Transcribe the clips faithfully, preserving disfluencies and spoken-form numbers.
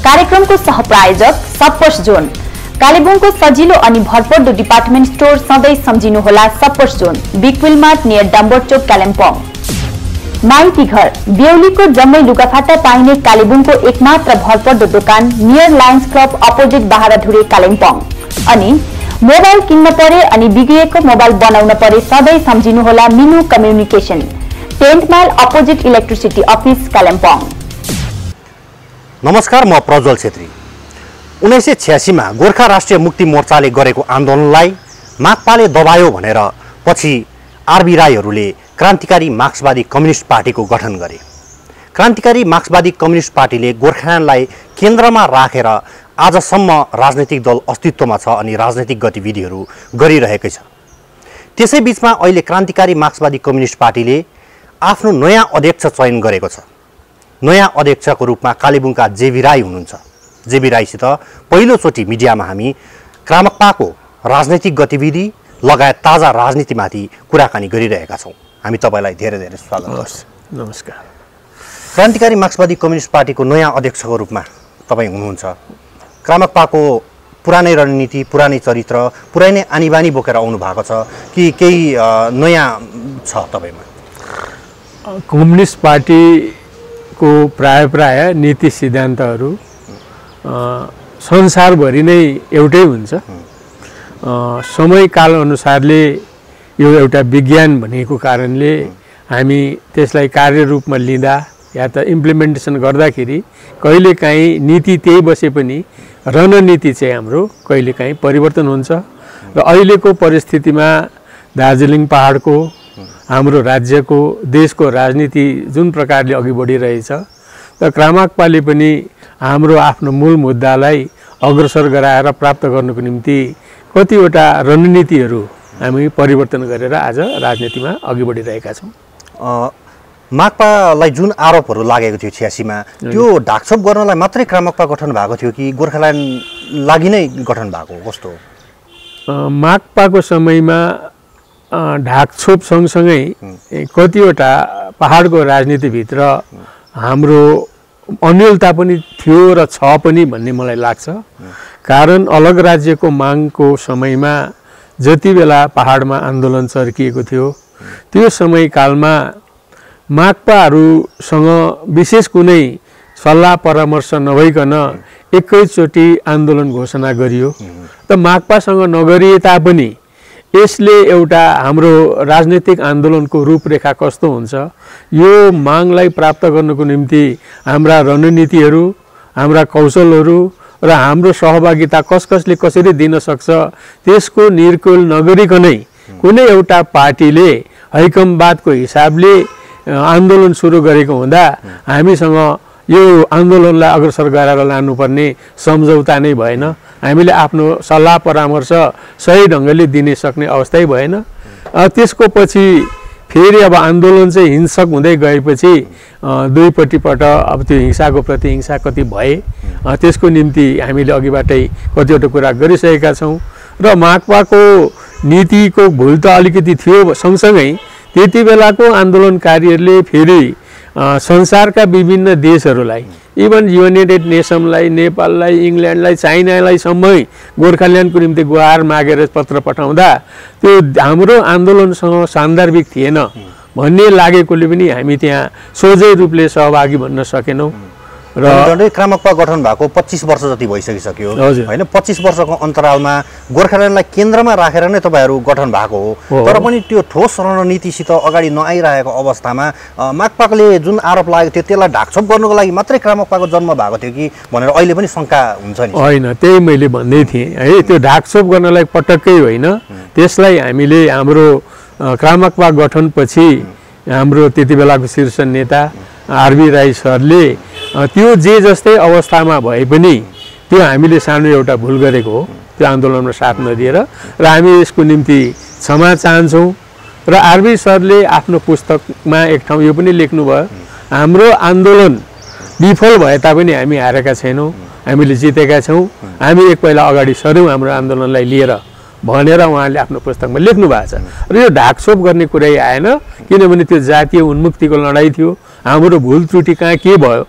कार्यक्रमको सहप्रायोजक सप्पर्स जोन। कालेबुङको सजिलो अनि भरपर्दो डिपार्टमेन्ट स्टोर सधैँ सम्झिनुहोला Suppers Zone, Big Will Mart near Dambochok Kalimpong. Maiti Ghar बेउलीको जम्मै लुगाफाटा पाइने कालेबुङको एकमात्र भरपर्दो दोकान near Lions club opposite Barhadhure Kalimpong. अनि मोबाइल किन्न परे अनि बिग्रिएको मोबाइल बनाउन परे सधैँ सम्झिनुहोला Minu communication, tenth mile opposite electricity office Kalimpong. नमस्कार, म प्रज्वल छेत्री। उन्नाइस सय छ्यासीमा गोर्खा राष्ट्रिय मुक्ति मोर्चाले गरेको आन्दोलनलाई माकपाले दबायो भनेर पछि आरबी राईहरूले क्रान्तिकारी मार्क्सवादी कम्युनिस्ट पार्टीको गठन गरे। क्रान्तिकारी मार्क्सवादी कम्युनिस्ट पार्टीले गोर्खाल्यान्डलाई केन्द्रमा राखेर आजसम्म राजनैतिक दल अस्तित्वमा छ अनि राजनैतिक गतिविधिहरू गरिरहेकै छ। त्यसै बीचमा अहिले क्रान्तिकारी मार्क्सवादी कम्युनिस्ट पार्टीले आफ्नो नयाँ अध्यक्ष चयन गरेको छ। नयाँ अध्यक्षको रूपमा कालेबुङका जेबी राई हुनुहुन्छ। जेबी राईसित पहिलोचोटि मिडियामा हामी क्रामक्पाको राजनैतिक गतिविधि लगायत ताजा राजनीतिमाथि कुराकानी गरिरहेका छौँ। हामी तपाईलाई धेरै धेरै स्वागत गर्छौँ। नमस्कार। क्रान्तिकारी मार्क्सवादी कम्युनिस्ट पार्टीको नयाँ अध्यक्षको रूपमा तपाईँ हुनुहुन्छ। क्रामक्पाको पुरानै रणनीति, पुरानै चरित्र, पुरानै आनीबानी बोकेर आउनु भएको छ कि केही नयाँ छ तपाईँमा? कम्युनिस्ट पार्टीको प्राय प्राय नीति सिद्धान्तहरू संसारभरि नै एउटै हुन्छ। समयकाल अनुसारले यो एउटा विज्ञान भनेको कारणले हामी त्यसलाई कार्यरूपमा लिँदा या त इम्प्लिमेन्टेसन गर्दाखेरि कहिलेकाहीँ नीति त्यही बसे पनि रणनीति चाहिँ हाम्रो कहिलेकाहीँ परिवर्तन हुन्छ। र अहिलेको परिस्थितिमा दार्जिलिङ पहाडको, हाम्रो राज्यको, देशको राजनीति जुन प्रकारले अघि बढिरहेछ, र क्रामक्पाले पनि हाम्रो आफ्नो मूल मुद्दालाई अग्रसर गराएर प्राप्त गर्नको निम्ति कतिवटा रणनीतिहरू हामी परिवर्तन गरेर आज राजनीतिमा अघि बढिरहेका छौँ। माकपालाई जुन आरोपहरू लागेको थियो छ्यासीमा, त्यो ढाकछोप गर्नलाई मात्रै क्रामक्पा गठन भएको थियो कि गोर्खाल्यान्ड लागि नै गठन भएको कस्तो? माकपाको समयमा ढाकछोप सँगसँगै कतिवटा पहाडको राजनीतिभित्र हाम्रो अन्यलता पनि थियो र छ पनि भन्ने मलाई लाग्छ। कारण अलग राज्यको मागको समयमा जति बेला पहाडमा आन्दोलन चर्किएको थियो त्यो समयकालमा माकपाहरूसँग विशेष कुनै सल्लाह परामर्श नभइकन एकैचोटि आन्दोलन घोषणा गरियो। त माकपासँग नगरिए तापनि यसले एउटा हाम्रो राजनीतिक आन्दोलनको रूपरेखा कस्तो हुन्छ, यो मागलाई प्राप्त गर्नको निम्ति हाम्रा रणनीतिहरू, हाम्रा कौशलहरू र हाम्रो सहभागिता कस कसले कसरी दिन सक्छ त्यसको निर्कुल नगरिकनै कुनै एउटा पार्टीले हैकमवादको हिसाबले आन्दोलन सुरु गरेको हुँदा हामीसँग यो आन्दोलनलाई अग्रसर गराएर लानुपर्ने सम्झौता नै भएन। हामीले आफ्नो सल्लाह परामर्श सही ढङ्गले दिन सक्ने अवस्थै भएन। त्यसको पछि फेरि अब आन्दोलन चाहिँ हिंसक हुँदै गएपछि दुईपट्टिबाट अब त्यो हिंसाको प्रति हिंसा कति भए, त्यसको निम्ति हामीले अघिबाटै कतिवटा कुरा गरिसकेका छौँ। र माकपाको नीतिको भुल त अलिकति थियो, सँगसँगै त्यति बेलाको आन्दोलनकारीहरूले फेरि संसारका विभिन्न देशहरूलाई, इभन युनाइटेड नेसनलाई, नेपाललाई, इङ्ल्यान्डलाई, चाइनालाई सम्मै गोर्खाल्यान्डको निम्ति गुहार मागेर पत्र पठाउँदा त्यो हाम्रो आन्दोलनसँग सान्दर्भिक थिएन भन्ने लागेकोले पनि हामी त्यहाँ सोझै रूपले सहभागी भन्न सकेनौँ। र क्रामक्पा गठन भएको पच्चिस वर्ष जति भइसकिसक्यो होइन? पच्चिस वर्षको अन्तरालमा गोर्खाल्यान्डलाई केन्द्रमा राखेर नै तपाईँहरू गठन भएको हो, तर पनि त्यो ठोस रणनीतिसित अगाडि नआइरहेको अवस्थामा माकपाले जुन आरोप लागेको थियो त्यसलाई ढाकछोप गर्नुको लागि मात्रै क्रामक्पाको जन्म भएको थियो कि भनेर अहिले पनि शङ्का हुन्छ नि? होइन, त्यही मैले भन्दै थिएँ है, त्यो ढाकछोप गर्नलाई पटक्कै होइन। त्यसलाई हामीले हाम्रो क्रामक्पा गठनपछि हाम्रो त्यति बेलाको शीर्ष नेता आरबी राई सरले त्यो जे जस्तै अवस्थामा भए पनि त्यो हामीले सानो एउटा भुल गरेको हो, त्यो आन्दोलनमा साथ नदिएर, र हामी यसको निम्ति क्षमा चाहन्छौँ। र आरबी सरले आफ्नो पुस्तकमा एक ठाउँ यो पनि लेख्नुभयो, हाम्रो आन्दोलन विफल भए तापनि हामी हारेका छैनौँ, हामीले जितेका छौँ, हामी एक पहिला अगाडि सर्यौँ हाम्रो आन्दोलनलाई लिएर भनेर उहाँले आफ्नो पुस्तकमा लेख्नु भएको छ। र यो ढाकछोप गर्ने कुरै आएन, किनभने त्यो जातीय उन्मुक्तिको लडाइँ थियो। हाम्रो भुल त्रुटि कहाँ के भयो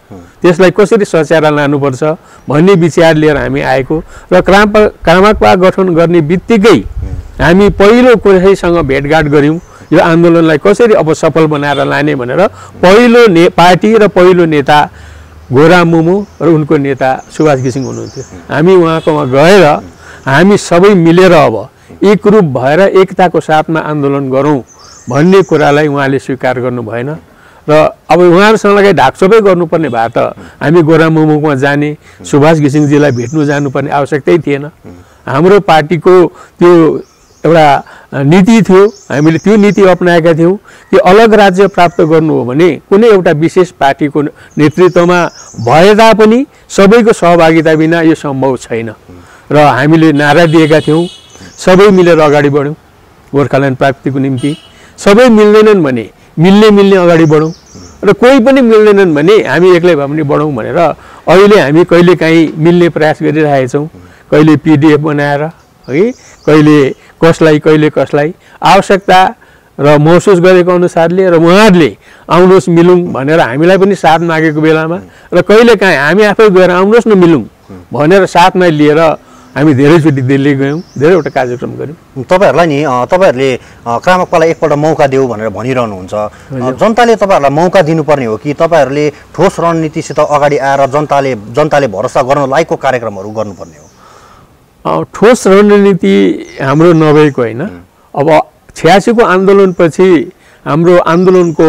त्यसलाई कसरी सच्याएर लानुपर्छ भन्ने विचार लिएर हामी आएको र क्राम क्रामाक्पा गठन गर्ने बित्तिकै हामी पहिलो कसैसँग भेटघाट गऱ्यौँ यो आन्दोलनलाई कसरी अब सफल बनाएर लाने भनेर पहिलो ने पार्टी र पहिलो नेता गोरा मुमु र उनको नेता सुभाष घिसिङ हुनुहुन्थ्यो हामी उहाँकोमा गएर हामी सबै मिलेर अब एकरूप भएर एकताको साथमा आन्दोलन गरौँ भन्ने कुरालाई उहाँले स्वीकार गर्नु भएन र अब उहाँहरूसँग लगाइ ढाकछोपै गर्नुपर्ने भए त हामी गोरा मुमुमा जाने सुभाष घिसिङजीलाई भेट्नु जानुपर्ने आवश्यकतै थिएन हाम्रो पार्टीको त्यो एउटा नीति थियो हामीले त्यो नीति अपनाएका थियौँ कि अलग राज्य प्राप्त गर्नु हो भने कुनै एउटा विशेष पार्टीको नेतृत्वमा भए तापनि सबैको सहभागिता बिना यो सम्भव छैन र हामीले नारा दिएका थियौँ सबै मिलेर अगाडि बढ्यौँ गोर्खाल्यान्ड प्राप्तिको निम्ति सबै मिल्दैनन् भने मिल्ने मिल्ने अगाडि बढौँ र कोही पनि मिल्दैनन् भने हामी एक्लै भए पनि बढौँ भनेर अहिले हामी कहिलेकाहीँ मिल्ने प्रयास गरिरहेका छौँ कहिले पिडिएफ बनाएर है कहिले कसलाई कहिले कसलाई आवश्यकता र महसुस गरेको अनुसारले र उहाँहरूले आउनुहोस् मिलौँ भनेर हामीलाई पनि साथ मागेको बेलामा र कहिलेकाहीँ हामी आफै गएर आउनुहोस् न मिलौँ भनेर साथमा लिएर हामी धेरैचोटि दिल्ली गयौँ धेरैवटा कार्यक्रम गऱ्यौँ तपाईँहरूलाई नि तपाईँहरूले क्रामाक्पालाई एकपल्ट मौका देऊ भनेर भनिरहनुहुन्छ जनताले तपाईँहरूलाई मौका दिनुपर्ने हो कि तपाईँहरूले ठोस रणनीतिसित अगाडि आएर जनताले जनताले भरोसा गर्न लायकको कार्यक्रमहरू गर्नुपर्ने हो ठोस रणनीति हाम्रो नभएको होइन अब छयासीको आन्दोलनपछि हाम्रो आन्दोलनको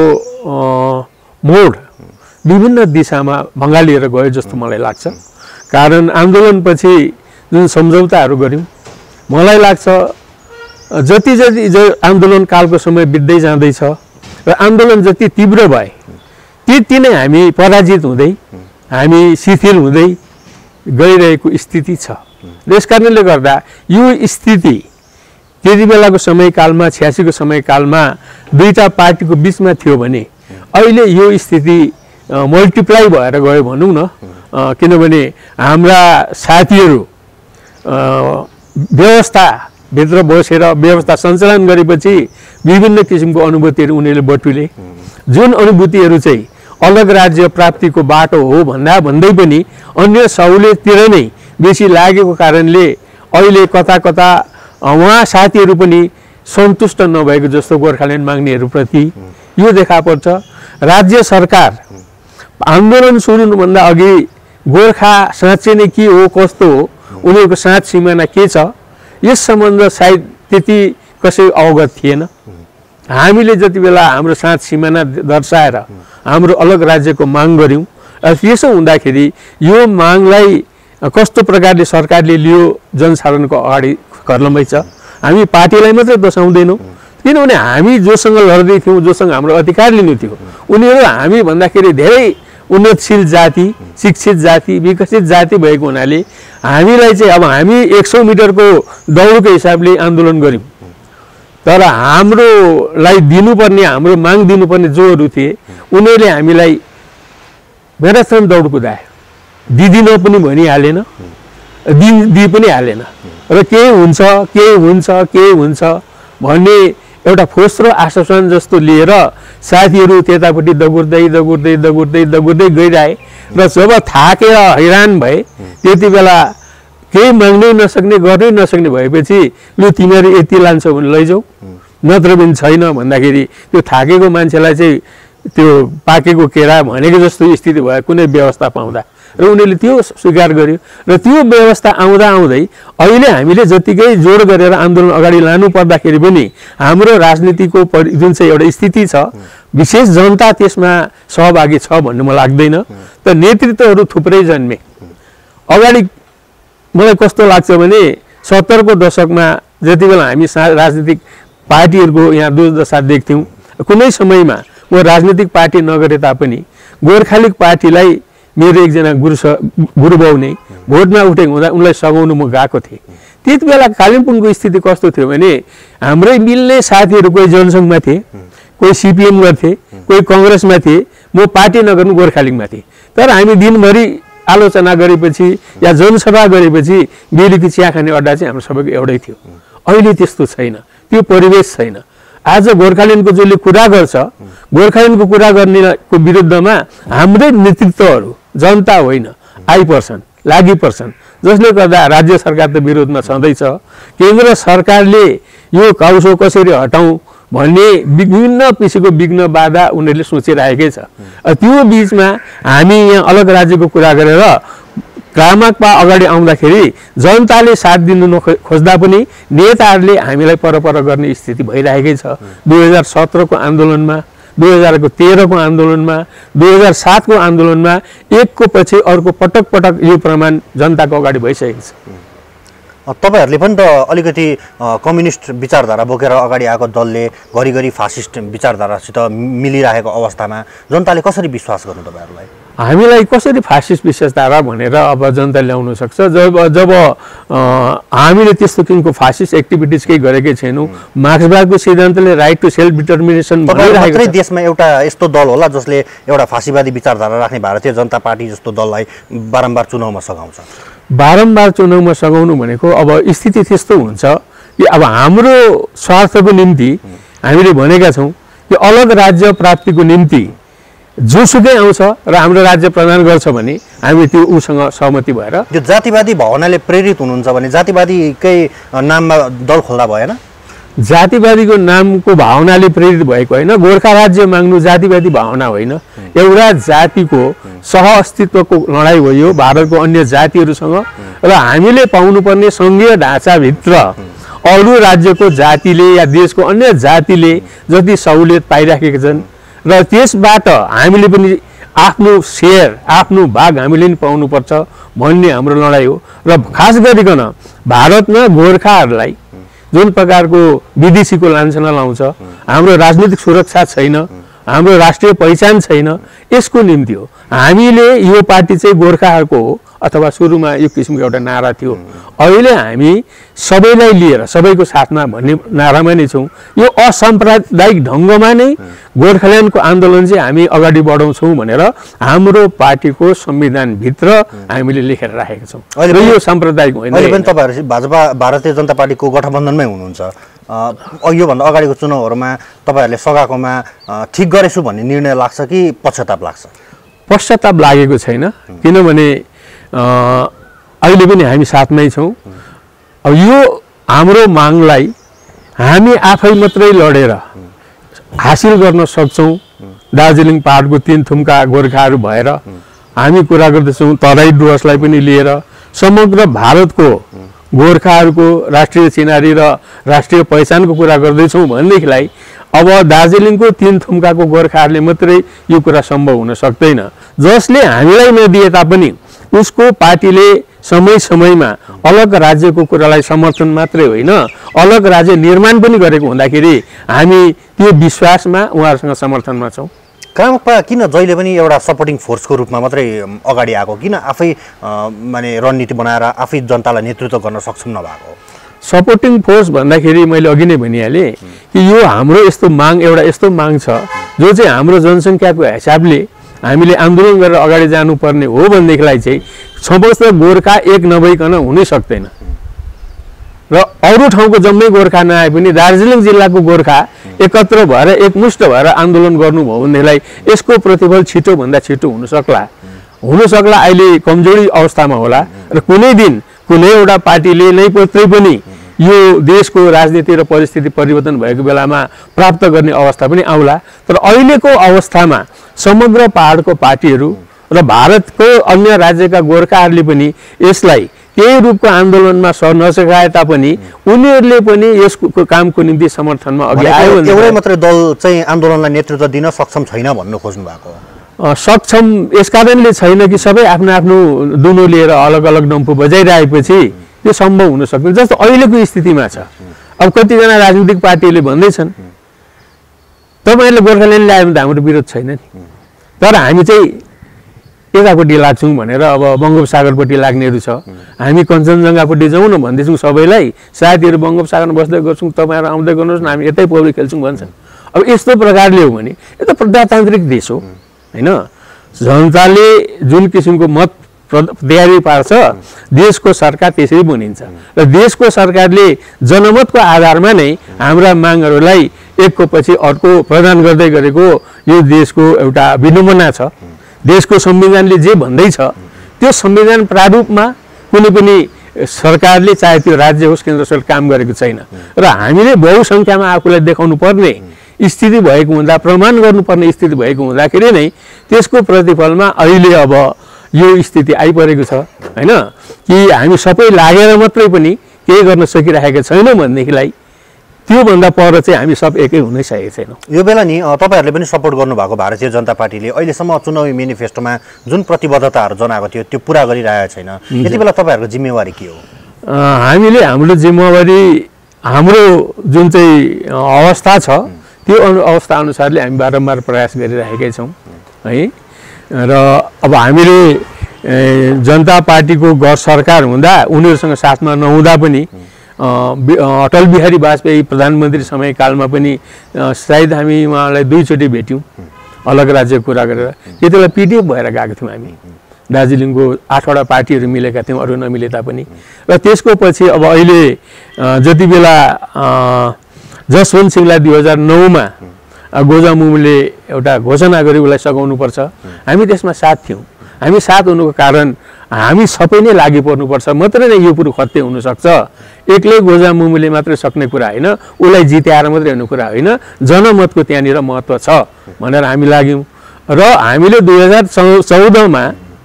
मोड विभिन्न दिशामा भङ्गालिएर गयो जस्तो मलाई लाग्छ कारण आन्दोलनपछि जुन सम्झौताहरू गऱ्यौँ मलाई लाग्छ जति जति आन्दोलन कालको समय बित्दै जाँदैछ र आन्दोलन जति तीव्र भए त्यति नै हामी पराजित हुँदै हामी शिथिल हुँदै गइरहेको स्थिति छ यस कारणले गर्दा यो स्थिति त्यति बेलाको समयकालमा छयासीको समयकालमा दुईटा पार्टीको बिचमा थियो भने अहिले यो स्थिति मल्टिप्लाई भएर गयो भनौँ न किनभने हाम्रा साथीहरू व्यवस्थाभित्र बसेर व्यवस्था सञ्चालन गरेपछि विभिन्न किसिमको अनुभूतिहरू उनीहरूले बटुले जुन अनुभूतिहरू चाहिँ अलग राज्य प्राप्तिको बाटो हो भन्दा भन्दै पनि अन्य सहुलियततिर नै बेसी लागेको कारणले अहिले कता कता उहाँ साथीहरू पनि सन्तुष्ट नभएको जस्तो गोर्खाल्यान्ड माग्नेहरूप्रति यो देखा पर्छ राज्य सरकार आन्दोलन सुरु हुनुभन्दा अघि गोर्खा साँच्चै नै के हो कस्तो हो उनीहरूको साँच सिमाना के छ यस सम्बन्ध सायद त्यति कसै अवगत थिएन हामीले जति बेला हाम्रो साँच सिमाना दर्शाएर हाम्रो अलग राज्यको माग गऱ्यौँ त्यसो हुँदाखेरि यो मागलाई कस्तो प्रकारले सरकारले लियो जनसाधारणको अगाडि कर्लमै छ हामी पार्टीलाई मात्रै दोषाउँदैनौँ किनभने हामी जोसँग लड्दै थियौँ जोसँग हाम्रो अधिकार लिनु थियो उनीहरू हामी भन्दाखेरि धेरै उन्नतशील जाति शिक्षित जाति विकसित जाति भएको हुनाले हामीलाई चाहिँ अब हामी एक सौ मिटरको दौडको हिसाबले आन्दोलन गऱ्यौँ तर हाम्रोलाई दिनुपर्ने हाम्रो माग दिनुपर्ने जोहरू थिए उनीहरूले हामीलाई म्याराथन दौड कुदायो दिदिन पनि भनिहालेन दि दि पनि हालेन र के हुन्छ के हुन्छ के हुन्छ भन्ने एउटा फोस्रो आश्वासन जस्तो लिएर साथीहरू त्यतापट्टि दगुर्दै दगुर्दै दगुर्दै दगुर्दै गइरहे र जब थाकेर हैरान भए त्यति बेला केही माग्नै नसक्ने गर्नै नसक्ने भएपछि लु तिमीहरू यति लान्छौ भने लैजाऊ नत्र पनि छैन भन्दाखेरि त्यो थाकेको मान्छेलाई चाहिँ त्यो पाकेको केरा भनेको जस्तो स्थिति भयो कुनै व्यवस्था पाउँदा र उनीहरूले त्यो स्वीकार गर्यो र त्यो व्यवस्था आउँदा आउँदै अहिले हामीले जतिकै जोड गरेर आन्दोलन अगाडि लानु पर्दाखेरि पनि हाम्रो राजनीतिको जुन चाहिँ एउटा स्थिति छ विशेष जनता त्यसमा सहभागी छ भन्ने मलाई लाग्दैन त नेतृत्वहरू थुप्रै जन्मे अगाडि मलाई कस्तो लाग्छ भने सत्तरको दशकमा जति बेला हामी राजनीतिक पार्टीहरूको यहाँ दुर्दशा देख्थ्यौँ कुनै समयमा म राजनीतिक पार्टी नगरे तापनि गोर्खालिग पार्टीलाई मेरो एकजना गुरु गुरुबाउ नै भोटमा उठेको हुँदा उनलाई सघाउनु म गएको थिएँ त्यति बेला कालिम्पोङको स्थिति कस्तो थियो भने हाम्रै मिल्ने साथीहरू कोही जनसङ्घमा थिए कोही सिपिएममा थिए कोही कङ्ग्रेसमा थिए म पार्टी नगर्नु गोर्खालिगमा थिएँ तर हामी दिनभरि आलोचना गरेपछि या जनसभा गरेपछि बेलुकी चिया खाने अड्डा चाहिँ हाम्रो सबैको एउटै थियो अहिले त्यस्तो छैन त्यो परिवेश छैन आज गोर्खाल्यान्डको जसले कुरा गर्छ गोर्खाल्यान्डको कुरा गर्नेको विरुद्धमा हाम्रै नेतृत्वहरू जनता होइन आइपर्छन् लागिपर्छन्, जसले गर्दा राज्य सरकार त विरोधमा छँदैछ। केन्द्र सरकारले यो काउसो कसरी हटाउँ भन्ने विभिन्न किसिमको विघ्न बाधा उनीहरूले सोचिरहेकै छ। त्यो बिचमा हामी यहाँ अलग राज्यको कुरा गरेर क्रामाकपा अगाडि आउँदाखेरि जनताले साथ दिनु नखोज्दा पनि नेताहरूले हामीलाई परपर गर्ने स्थिति भइरहेकै छ। दुई हजार सत्रको आन्दोलनमा, दुई हजारको तेह्रको आन्दोलनमा, दुई हजार सातको आन्दोलनमा एकको पछि अर्को पटक पटक यो प्रमाण जनताको अगाडि भइसकेको छ। तपाईहरूले पनि त अलिकति कम्युनिस्ट विचारधारा बोकेर अगाडि आएको दलले घरिघरि फासिस्ट विचारधारासित मिलिरहेको अवस्थामा जनताले कसरी विश्वास गर्नु तपाईँहरूलाई? हामीलाई कसरी फासिस्ट विचारधारा भनेर अब जनता ल्याउन सक्छ जब जब हामीले त्यस्तो किसिमको फासिस्ट एक्टिभिटिज केही गरेकै छैनौँ। मार्क्सवादको सिद्धान्तले राइट टु सेल्फ डिटर्मिनेसन भनिरहेको छ। देशमा एउटा यस्तो दल होला जसले एउटा फासीवादी विचारधारा राख्ने भारतीय जनता पार्टी जस्तो दललाई बारम्बार चुनावमा सघाउँछ। बारम्बार चुनावमा सघाउनु भनेको अब स्थिति त्यस्तो हुन्छ कि अब हाम्रो स्वार्थको निम्ति हामीले भनेका छौँ कि अलग राज्य प्राप्तिको निम्ति जोसुकै आउँछ र हाम्रो राज्य प्रदान गर्छ भने हामी त्यो उसँग सहमति भएर त्यो जातिवादी भावनाले प्रेरित हुनुहुन्छ भने जातिवादीकै नाममा दल खोल्दा भएन? जातिवादीको नामको भावनाले प्रेरित भएको होइन। गोर्खा राज्य माग्नु जातिवादी भावना होइन, एउटा जातिको सह अस्तित्वको लडाइँ हो यो भारतको अन्य जातिहरूसँग। र हामीले पाउनुपर्ने सङ्घीय ढाँचाभित्र अरू राज्यको जातिले या देशको अन्य जातिले जति सहुलियत पाइराखेका छन् र त्यसबाट हामीले पनि आफ्नो सेयर आफ्नो भाग हामीले पनि पाउनुपर्छ भन्ने हाम्रो लडाइँ हो। र खास गरिकन भारतमा गोर्खाहरूलाई जुन प्रकारको विदेशीको लान्छना लाउँछ, हाम्रो राजनीतिक सुरक्षा छैन, हाम्रो राष्ट्रिय पहिचान छैन, यसको निम्ति हो हामीले यो पार्टी चाहिँ गोर्खाहरूको हो अथवा सुरुमा यो किसिमको एउटा नारा थियो। अहिले हामी सबैलाई लिएर सबैको साथमा भन्ने नारामा नै छौँ। यो असाम्प्रदायिक ढङ्गमा नै गोर्खाल्यान्डको आन्दोलन चाहिँ हामी अगाडि बढाउँछौँ भनेर हाम्रो पार्टीको संविधानभित्र हामीले लेखेर राखेका छौँ। र यो साम्प्रदायिक होइन। अहिले पनि तपाईँहरू भाजपा भारतीय जनता पार्टीको गठबन्धनमै हुनुहुन्छ। योभन्दा अगाडिको चुनावहरूमा तपाईँहरूले सघाएकोमा ठिक गरेछु भन्ने निर्णय लाग्छ कि पश्चाताप लाग्छ? पश्चाताप लागेको छैन, किनभने अहिले पनि हामी साथमै छौँ। अब यो हाम्रो मागलाई हामी आफै मात्रै लडेर हासिल गर्न सक्छौँ। दार्जिलिङ पहाडको तीन थुम्का गोर्खाहरू भएर हामी कुरा गर्दैछौँ, तराई डुवर्सलाई पनि लिएर समग्र भारतको गोर्खाहरूको राष्ट्रिय चिनारी र राष्ट्रिय पहिचानको कुरा गर्दैछौँ भनेदेखिलाई अब दार्जिलिङको तीन थुम्काको गोर्खाहरूले मात्रै यो कुरा सम्भव हुन सक्दैन। जसले हामीलाई नदिए तापनि उसको पार्टीले समय समयमा अलग राज्यको कुरालाई समर्थन मात्रै होइन अलग राज्य निर्माण पनि गरेको हुँदाखेरि हामी त्यो विश्वासमा उहाँहरूसँग समर्थनमा छौँ। क्रामाकपा किन जहिले पनि एउटा सपोर्टिङ फोर्सको रूपमा मात्रै अगाडि आएको, किन आफै माने रणनीति बनाएर आफै जनतालाई नेतृत्व गर्न सक्षम नभएको? सपोर्टिङ फोर्स भन्दाखेरि मैले अघि नै भनिहालेँ कि यो हाम्रो यस्तो माग एउटा यस्तो माग छ जो चाहिँ हाम्रो जनसङ्ख्याको हिसाबले हामीले आन्दोलन गरेर अगाडि जानुपर्ने हो भनेदेखिलाई चाहिँ समस्त गोर्खा एक नभइकन हुनै सक्दैन। र अरू ठाउँको जम्मै गोर्खा नआए पनि दार्जिलिङ जिल्लाको गोर्खा एकत्र भएर एकमुष्ट भएर आन्दोलन गर्नुभयो भनेदेखिलाई यसको प्रतिफल छिटोभन्दा छिटो हुन सक्ला हुन सक्ला अहिले कमजोरी अवस्थामा होला र कुनै दिन कुनै एउटा पार्टीले नै पत्रै पनि यो देशको राजनीति र परिस्थिति परिवर्तन भएको बेलामा प्राप्त गर्ने अवस्था पनि आउला। तर अहिलेको अवस्थामा समग्र पहाडको पार्टीहरू र भारतको अन्य राज्यका गोर्खाहरूले पनि यसलाई केही रूपको आन्दोलनमा स नसकाए तापनि उनीहरूले पनि यसको कामको निम्ति समर्थनमा अघि आयो। एउटै मात्रै दल चाहिँ आन्दोलनलाई नेतृत्व दिन सक्षम छैन भन्नु खोज्नु भएको? सक्षम यस कारणले छैन कि सबै आफ्नो आफ्नो दुनो लिएर अलग अलग डम्फु बजाइरहेपछि त्यो सम्भव हुन सक्दैन जस्तो अहिलेको स्थितिमा छ। अब कतिजना राजनीतिक पार्टीहरूले भन्दैछन् तपाईँहरूले गोर्खाल्यान्ड ल्यायो भने त हाम्रो विरोध छैन नि, तर हामी चाहिँ यतापट्टि लाग्छौँ भनेर अब बङ्गोपसागरपट्टि लाग्नेहरू छ, हामी कञ्चनजङ्घापट्टि जाउँ न भन्दैछौँ सबैलाई, साथीहरू बङ्गोपसागरमा बस्दै गर्छौँ तपाईँहरू आउँदै गर्नुहोस् न हामी यतै पौडी खेल्छौँ भन्छन्। अब यस्तो प्रकारले हो भने यो त प्रजातान्त्रिक देश हो होइन, जनताले जुन किसिमको मत तयारी पार्छ देशको सरकार त्यसरी बनिन्छ र देशको सरकारले जनमतको आधारमा नै हाम्रा मागहरूलाई एकको पछि अर्को प्रदान गर्दै गरेको यो देशको एउटा विडम्बना छ। देशको संविधानले जे भन्दैछ त्यो संविधान प्रारूपमा कुनै पनि सरकारले चाहे त्यो राज्य होस् केन्द्र सरकार काम गरेको छैन र हामीले बहुसङ्ख्यामा आफूलाई देखाउनु पर्ने स्थिति भएको हुँदा प्रमाण गर्नुपर्ने स्थिति भएको हुँदाखेरि नै त्यसको प्रतिफलमा अहिले अब यो स्थिति आइपरेको छ हैन कि हामी सबै लागेर मात्रै पनि केही गर्न सकिरहेका छैनौँ भनेदेखिलाई त्योभन्दा पर चाहिँ हामी सब एकै हुनै सकेका छैनौँ। यो बेला नि तपाईँहरूले पनि सपोर्ट गर्नुभएको भारतीय जनता पार्टीले अहिलेसम्म चुनावी मेनिफेस्टोमा जुन प्रतिबद्धताहरू जनाएको थियो त्यो पुरा गरिरहेको छैन, यति बेला तपाईँहरूको जिम्मेवारी के हो? हामीले हाम्रो जिम्मेवारी हाम्रो जुन चाहिँ अवस्था छ त्यो अवस्था अनुसारले हामी बारम्बार प्रयास गरिरहेकै छौँ है। र अब हामीले जनता पार्टीको गैर सरकार हुँदा उनीहरूसँग साथमा नहुँदा पनि अटल बिहारी वाजपेयी प्रधानमन्त्री समयकालमा पनि सायद हामी उहाँलाई दुईचोटि भेट्यौँ अलग राज्यको कुरा गरेर। त्यति बेला पिडिएफ भएर गएको थियौँ हामी, दार्जिलिङको आठवटा पार्टीहरू मिलेका थियौँ अरू नमिले तापनि। र त्यसको पछि अब अहिले जति बेला जसवन्त सिंहलाई दुई हजार नौमा गोजा मुमले एउटा घोषणा गरी उसलाई सघाउनुपर्छ, हामी त्यसमा साथ थियौँ। हामी साथ हुनुको कारण हामी सबै नै लागि पर्नुपर्छ मात्रै नै यो कुरो खत्ते हुनसक्छ। एक्लै गोजा मुमुले मात्रै सक्ने कुरा होइन, उसलाई जित्याएर मात्रै हुने कुरा होइन, जनमतको त्यहाँनिर महत्त्व छ भनेर हामी लाग्यौँ। र हामीले दुई हजार चौधमा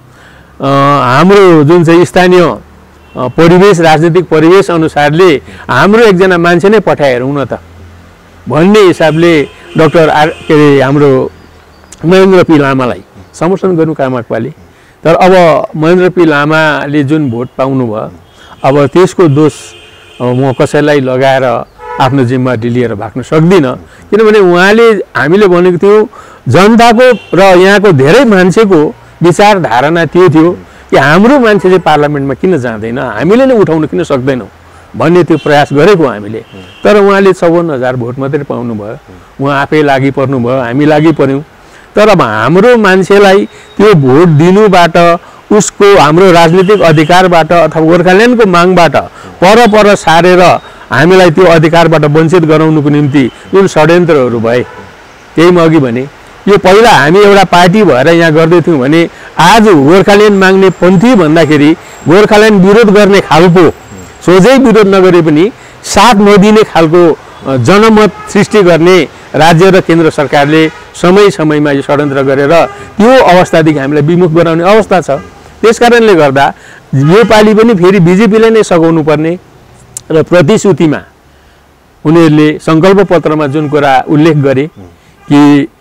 हाम्रो जुन चाहिँ स्थानीय परिवेश राजनीतिक परिवेश अनुसारले हाम्रो एकजना मान्छे नै पठाएर हुन त भन्ने हिसाबले डाक्टर आर के अरे हाम्रो महेन्द्र पी लामालाई समर्थन गर्नु कामाक्पाले। तर अब महेन्द्र पी लामाले जुन भोट पाउनुभयो अब त्यसको दोष म कसैलाई लगाएर आफ्नो जिम्मेवारी लिएर भाग्न सक्दिनँ, किनभने उहाँले हामीले भनेको थियौँ जनताको र यहाँको धेरै मान्छेको विचार धारणा त्यो थियो कि हाम्रो मान्छे चाहिँ पार्लियामेन्टमा किन जाँदैन, हामीले नै उठाउन किन सक्दैनौँ भन्ने त्यो प्रयास गरेको हामीले। तर उहाँले चौवन्न हजार भोट मात्रै पाउनुभयो, उहाँ आफै लागि पर्नुभयो, हामी लागि पऱ्यौँ। तर अब हाम्रो मान्छेलाई त्यो भोट दिनुबाट उसको हाम्रो राजनीतिक अधिकारबाट अथवा गोर्खाल्यान्डको मागबाट पर पर सारेर हामीलाई त्यो अधिकारबाट वञ्चित गराउनुको निम्ति जुन षड्यन्त्रहरू भए त्यही म अघि भने यो पहिला हामी एउटा पार्टी भएर यहाँ गर्दैथ्यौँ भने आज गोर्खाल्यान्ड माग्ने पन्थी भन्दाखेरि गोर्खाल्यान्ड विरोध गर्ने खालको सोझै विरोध नगरे पनि साथ नदिने खालको जनमत सृष्टि गर्ने राज्य र केन्द्र सरकारले समय समयमा यो षड्यन्त्र गरेर त्यो अवस्थादेखि हामीलाई विमुख गराउने अवस्था छ। त्यस कारणले गर्दा यो पालि पनि फेरि बिजेपीलाई नै सघाउनु पर्ने र प्रतिश्रुतिमा उनीहरूले सङ्कल्प पत्रमा जुन कुरा उल्लेख गरे कि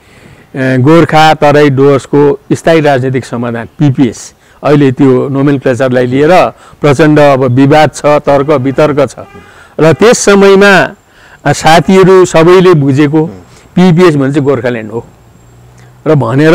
गोर्खा तराई डुवर्सको स्थायी राजनीतिक समाधान पिपिएस अहिले त्यो नोमेनक्लेचरलाई लिएर प्रचण्ड अब विवाद छ, तर्क वितर्क छ र त्यस समयमा साथीहरू सबैले बुझेको पिपिएस भने चाहिँ गोर्खाल्यान्ड हो र भनेर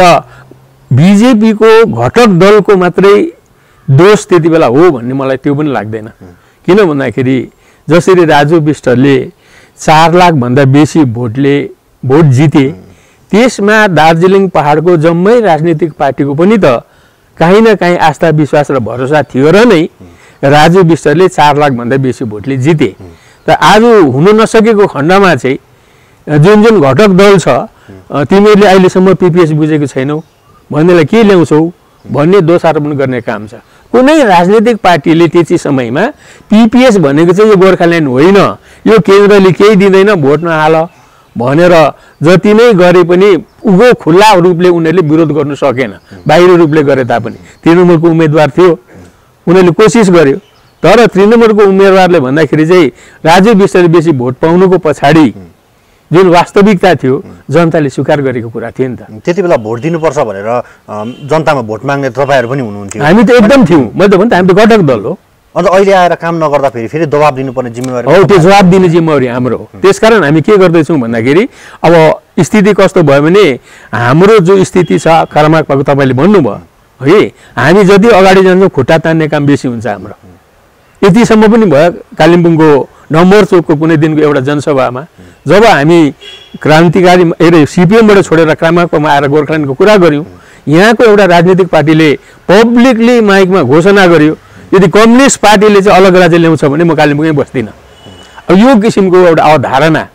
बिजेपीको घटक दलको मात्रै दोष त्यति बेला हो भन्ने मलाई त्यो पनि लाग्दैन। किन भन्दाखेरि जसरी राजु विष्टले चार लाखभन्दा बेसी भोटले भोट जिते त्यसमा दार्जिलिङ पहाडको जम्मै राजनीतिक पार्टीको पनि त काहीँ न काहीँ आस्था विश्वास र भरोसा थियो र नै राजु विष्टले चार लाखभन्दा बेसी भोटले जिते। त आज हुन नसकेको खण्डमा चाहिँ जुन जुन घटक दल छ तिमीहरूले अहिलेसम्म पिपिएस बुझेको छैनौ भन्नेलाई के ल्याउँछौ भन्ने दोषारोपण गर्ने काम छ। कुनै राजनीतिक पार्टीले त्यति समयमा पिपिएस भनेको चाहिँ यो गोर्खाल्यान्ड होइन, यो केन्द्रले केही दिँदैन, भोट नहाल भनेर जति नै गरे पनि उगो खुल्ला रूपले उनीहरूले विरोध गर्नु सकेन, बाहिर रूपले गरे तापनि। तृणमूलको उम्मेदवार थियो, उनीहरूले कोसिस गर्यो, तर तृणमूलको उम्मेदवारले भन्दाखेरि चाहिँ राजु विष्टले बेसी भोट पाउनुको पछाडि जुन वास्तविकता थियो जनताले स्वीकार गरेको कुरा थियो नि त। त्यति बेला भोट दिनुपर्छ भनेर जनतामा भोट माग्ने तपाईँहरू पनि हुनुहुन्थ्यो? हामी त एकदम थियौँ, मैले त भने त हामी त घटक दल हो। अन्त अहिले आएर काम नगर्दा फेरि फेरि दबाब दिनुपर्ने जिम्मेवारी हो, त्यो जवाब दिने जिम्मेवारी हाम्रो हो। त्यसकारण हामी के गर्दैछौँ भन्दाखेरि अब स्थिति कस्तो भयो भने हाम्रो जो स्थिति छ कर्माकपाको तपाईँले भन्नुभयो है, हामी जति अगाडि जान्छौँ खुट्टा तान्ने काम बेसी हुन्छ हाम्रो। यतिसम्म पनि भयो कालिम्पोङको नम्बर चौकको कुनै दिनको एउटा जनसभामा जब हामी क्रान्तिकारी ए सिपिएमबाट छोडेर क्रामाकपामा आएर गोर्खाल्यान्डको कुरा गऱ्यौँ, यहाँको एउटा राजनीतिक पार्टीले पब्लिकली माइकमा घोषणा गर्यो यदि कम्युनिस्ट पार्टीले चाहिँ अलग राज्य ल्याउँछ भने म कालिम्पोङमै बस्दिनँ। अब यो किसिमको एउटा अवधारणा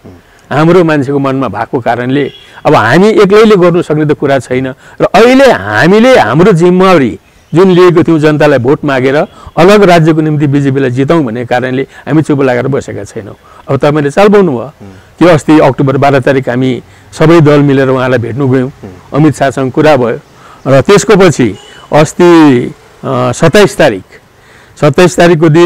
हाम्रो मान्छेको मनमा भएको कारणले अब हामी एक्लैले गर्नु सक्ने त कुरा छैन र अहिले हामीले हाम्रो जिम्मेवारी जुन लिएको थियौँ जनतालाई भोट मागेर अलग राज्यको निम्ति बिजेपीलाई जिताउँ भन्ने कारणले हामी चुप लागेर बसेका छैनौँ। अब तपाईँले चाल पाउनु भयो त्यो अस्ति अक्टोबर बाह्र तारिक हामी सबै दल मिलेर उहाँलाई भेट्नु गयौँ, अमित शाहसँग कुरा भयो र त्यसको पछि अस्ति सत्ताइस तारिक सत्ताइस तारिकको दिन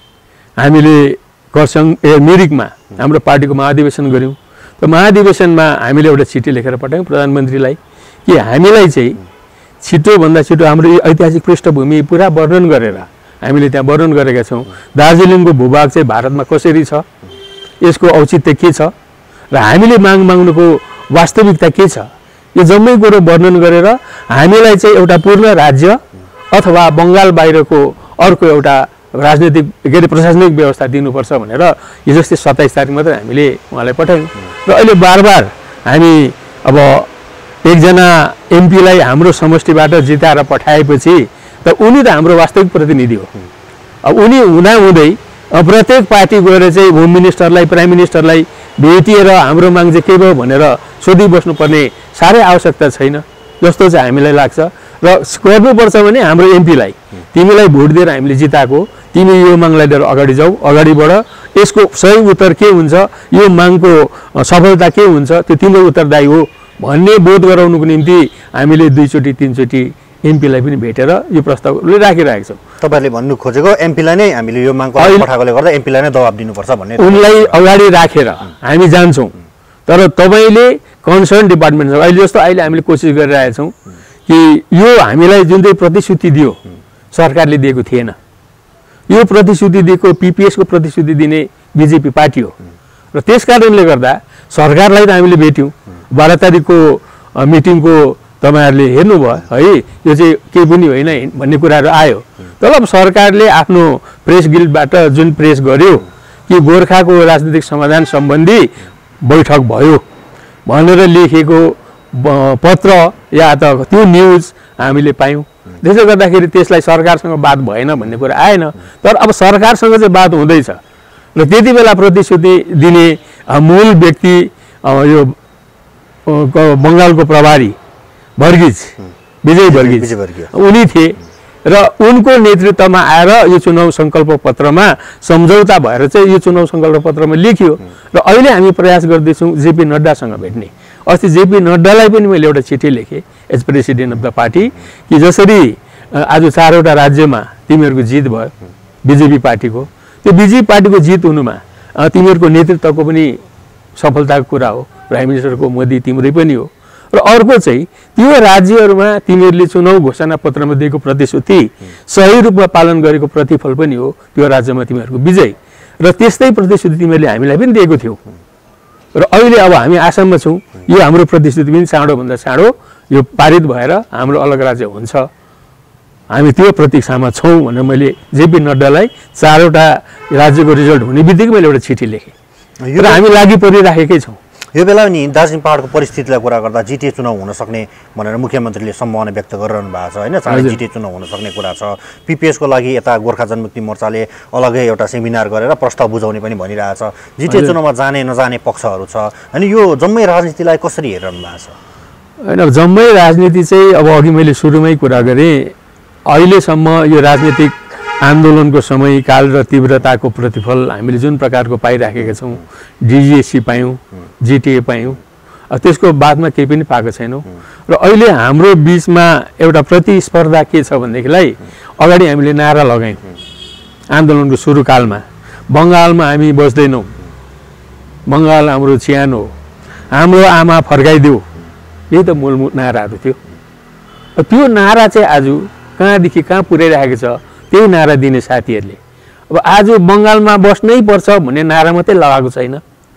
हामीले खरसाङ ए मिरिकमा हाम्रो पार्टीको महाधिवेशन गऱ्यौँ। त्यो महाधिवेशनमा हामीले एउटा चिठी लेखेर पठायौँ प्रधानमन्त्रीलाई कि हामीलाई चाहिँ छिटोभन्दा छिटो हाम्रो ऐतिहासिक पृष्ठभूमि पुरा वर्णन गरेर हामीले त्यहाँ वर्णन गरेका छौँ। दार्जिलिङको भूभाग चाहिँ भारतमा कसरी छ, यसको औचित्य के छ र हामीले माग माग्नुको वास्तविकता के छ, यो जम्मै कुरो वर्णन गरेर हामीलाई चाहिँ एउटा पूर्ण राज्य अथवा बङ्गाल बाहिरको अर्को एउटा राजनीतिक के अरे प्रशासनिक व्यवस्था दिनुपर्छ भनेर हिजो अस्ति सत्ताइस तारिक मात्रै हामीले उहाँलाई पठायौँ। र अहिले बार बार हामी अब एकजना एमपीलाई हाम्रो समष्टिबाट जिताएर पठाएपछि त उनी त हाम्रो वास्तविक प्रतिनिधि हो। अब उनी हुँदाहुँदै प्रत्येक पार्टी गएर चाहिँ होम मिनिस्टरलाई प्राइम मिनिस्टरलाई भेटिएर हाम्रो माग चाहिँ के भयो भनेर सोधिबस्नुपर्ने साह्रै आवश्यकता छैन जस्तो चाहिँ हामीलाई लाग्छ। र गर्नुपर्छ भने हाम्रो एमपीलाई तिमीलाई भोट दिएर हामीले जिताएको, तिमी यो मागलाई लिएर अगाडि जाऊ, अगाडि बढ, यसको सही उत्तर के हुन्छ, यो मागको सफलता के हुन्छ त्यो तिम्रो उत्तरदायी हो भन्ने बोध गराउनुको निम्ति हामीले दुईचोटि तिनचोटि एमपीलाई पनि भेटेर यो प्रस्तावले राखिरहेका छौँ। तपाईँले भन्नु खोजेको एमपीलाई नै हामीले यो माग पठाएकोले गर्दा एमपीलाई नै दबाब दिनुपर्छ भन्ने उनलाई अगाडि राखेर हामी जान्छौँ। तर तपाईँले कन्सर्न डिपार्टमेन्ट छ अहिले जस्तो अहिले हामीले कोसिस गरिरहेका छौँ कि यो हामीलाई जुन चाहिँ प्रतिश्रुति दियो सरकारले दिएको थिएन, यो प्रतिश्रुति दिएको पिपिएसको प्रतिश्रुति दिने बिजेपी पार्टी हो र त्यस कारणले गर्दा सरकारलाई त हामीले भेट्यौँ। बाह्र तारिकको मिटिङको तपाईँहरूले हेर्नुभयो है, यो चाहिँ केही पनि होइन भन्ने कुराहरू आयो। तर अब सरकारले आफ्नो प्रेस गिल्डबाट जुन प्रेस गर्यो कि गोर्खाको राजनीतिक समाधान सम्बन्धी बैठक भयो भनेर लेखेको पत्र या त त्यो न्युज हामीले पायौँ। त्यसले गर्दाखेरि त्यसलाई सरकारसँग बात भएन भन्ने कुरा आएन। तर अब सरकारसँग चाहिँ बात हुँदैछ र त्यति बेला प्रतिश्रुति दिने मूल व्यक्ति यो बङ्गालको प्रभारी वर्गीज विजय वर्गीज उनी थिए र उनको नेतृत्वमा आएर यो चुनाव सङ्कल्प पत्रमा सम्झौता भएर चाहिँ यो चुनाव सङ्कल्प पत्रमा लेखियो र अहिले हामी प्रयास गर्दैछौँ जेपी नड्डासँग भेट्ने। अस्ति जेपी नड्डालाई पनि मैले एउटा चिठी लेखेँ as president of the party कि जसरी आज चारवटा राज्यमा तिमीहरूको जित भयो बिजेपी पार्टीको, त्यो बिजेपी पार्टीको जित हुनुमा तिमीहरूको नेतृत्वको पनि सफलताको कुरा हो, प्राइम मिनिस्टरको मोदी तिम्रै पनि हो। र अर्को चाहिँ त्यो राज्यहरूमा तिमीहरूले चुनाव घोषणा पत्रमा दिएको प्रतिश्रुति सही रूपमा पालन गरेको प्रतिफल पनि हो त्यो राज्यमा तिमीहरूको विजय र त्यस्तै प्रतिश्रुति तिमीहरूले हामीलाई पनि दिएको थियौ। र अहिले अब हामी आसाममा छौँ, यो हाम्रो प्रतिश्रुति पनि चाँडोभन्दा चाँडो यो पारित भएर हाम्रो अलग राज्य हुन्छ, हामी त्यो प्रतीक्षामा छौँ भनेर मैले जेपी नड्डालाई चारवटा राज्यको रिजल्ट हुने बित्तिकै मैले एउटा चिठी लेखेँ र हामी लागि परिराखेकै छौँ। यो बेला नि दार्जिलिङ पहाडको परिस्थितिलाई कुरा गर्दा जिटिए चुनाव हुन सक्ने भनेर मुख्यमन्त्रीले सम्भावना व्यक्त गरिरहनु भएको छ होइन, चाँडै जिटिए चुनाव हुन सक्ने कुरा छ। पिपिएसको लागि यता गोर्खा जनमुक्ति मोर्चाले अलग्गै एउटा सेमिनार गरेर प्रस्ताव बुझाउने पनि भनिरहेछ। जिटिए चुनावमा जाने नजाने पक्षहरू छ अनि यो जम्मै राजनीतिलाई कसरी हेरिरहनु भएको छ? होइन, जम्मै राजनीति चाहिँ अब अघि मैले सुरुमै कुरा गरेँ, अहिलेसम्म यो राजनीतिक आन्दोलनको समय काल र तीव्रताको प्रतिफल हामीले जुन प्रकारको पाइराखेका छौँ, डिजिएससी पायौँ, जिटिए पायौँ, त्यसको बादमा केही पनि पाएको छैनौँ। र अहिले हाम्रो बिचमा एउटा प्रतिस्पर्धा के छ भनेदेखिलाई अगाडि हामीले नारा लगायौँ आन्दोलनको सुरुकालमा, बङ्गालमा हामी बस्दैनौँ, बङ्गाल हाम्रो चिहान हो, हाम्रो आमा फर्काइदेऊ, यही त मूल नाराहरू थियो। त्यो नारा चाहिँ आज कहाँदेखि कहाँ पुर्याइरहेको छ त्यही नारा दिने साथीहरूले अब आज बङ्गालमा बस्नै पर्छ भन्ने नारा मात्रै लगाएको छैन,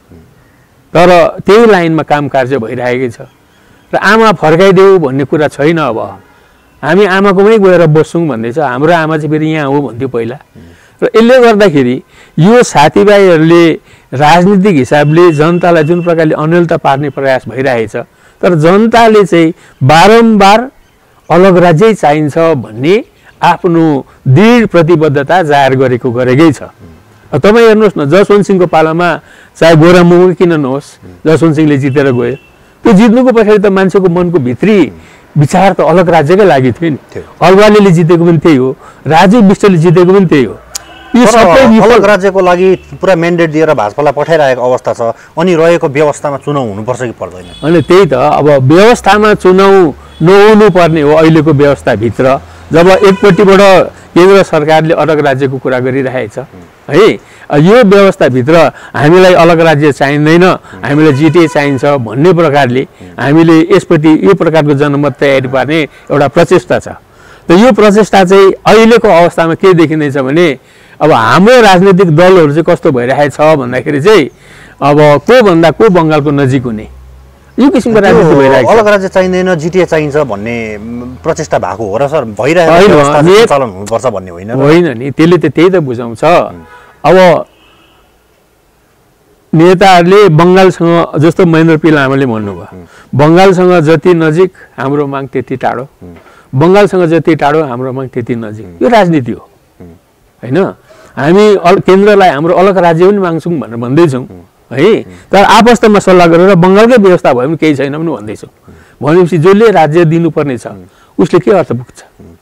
तर त्यही लाइनमा काम कार्य भइरहेकै छ र आमा फर्काइदेऊ भन्ने कुरा छैन। अब हामी आमाकोमै गएर बस्छौँ भन्दैछ, हाम्रो आमा चाहिँ फेरि यहाँ हो भन्थ्यो पहिला। र यसले गर्दाखेरि यो साथीभाइहरूले राजनीतिक हिसाबले जनतालाई जुन प्रकारले अनिलता पार्ने प्रयास भइरहेछ, तर जनताले चाहिँ बारम्बार अलग राज्य चाहिन्छ भन्ने आफ्नो दृढ प्रतिबद्धता जाहेर गरेको गरेकै छ। तपाईँ हेर्नुहोस् न, जसवन्त सिंहको पालामा चाहे गोरामुख किन नहोस्, जसवन्त सिंहले जितेर गयो। त्यो जित्नुको पछाडि त मान्छेको मनको भित्री विचार त अलग राज्यकै लागि थियो नि। अलवालीले जितेको पनि त्यही हो, राजीव विष्टले जितेको पनि त्यही हो। यो सबै अलग राज्यको लागि पुरा म्यान्डेट दिएर भाजपालाई पठाइरहेको अवस्था छ, अनि रहेको व्यवस्थामा चुनाव हुनुपर्छ कि पर्दैन? अनि त्यही त अब व्यवस्थामा चुनाव नहुनु पर्ने हो अहिलेको व्यवस्थाभित्र। जब एकपट्टिबाट केन्द्र सरकारले अलग राज्यको कुरा गरिरहेको छ है, यो व्यवस्थाभित्र हामीलाई अलग राज्य चाहिँदैन, हामीलाई जिटिए चाहिन्छ भन्ने प्रकारले हामीले यसपट्टि यो प्रकारको जनमत तयारी पार्ने एउटा प्रचेष्टा छ। त यो प्रचेष्टा चाहिँ अहिलेको अवस्थामा के देखिँदैछ भने अब हाम्रो राजनीतिक दलहरू चाहिँ कस्तो भइरहेको छ भन्दाखेरि चाहिँ अब को भन्दा को बङ्गालको नजिक हुने यो किसिमको राजनीति भइरहेको छ। अलग राज्य चाहिँदैन, जिटिए चाहिन्छ भन्ने प्रचेष्टा भएको हो र सर? भइरहेको सञ्चालन हुनुपर्छ भन्ने होइन? होइन नि, त्यसले त त्यही त बुझाउँछ। अब नेताहरूले बङ्गालसँग, जस्तो महेन्द्र पी लामाले भन्नुभयो, बङ्गालसँग जति नजिक हाम्रो माग त्यति टाढो, बङ्गालसँग जति टाढो हाम्रो माग त्यति नजिक। यो राजनीति हो होइन? हामी अल केन्द्रलाई हाम्रो अलग राज्य पनि माग्छौँ भनेर भन्दैछौँ है, तर आपस्तमा सल्लाह गरेर बङ्गालकै व्यवस्था भयो भने केही छैन पनि भन्दैछौँ। भनेपछि जसले राज्य दिनुपर्ने छ उसले के अर्थ पुग्छ,